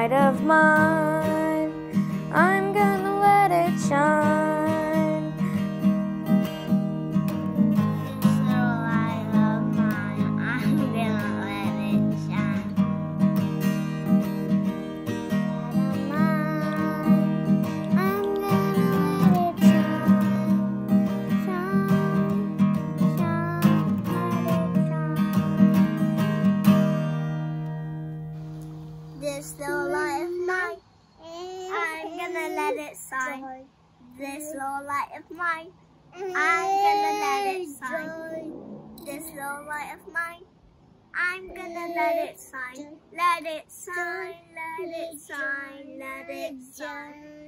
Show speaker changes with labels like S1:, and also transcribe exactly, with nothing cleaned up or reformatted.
S1: light of mine, I'm gonna let it shine.
S2: This little light of mine, I'm gonna let it shine. I'm gonna let it shine. Shine, shine, let it shine. This little light of mine, I'm gonna let it shine. This little light of mine, I'm gonna let it shine. This little light of mine, I'm gonna let it shine. Let it shine, let it shine, let it shine.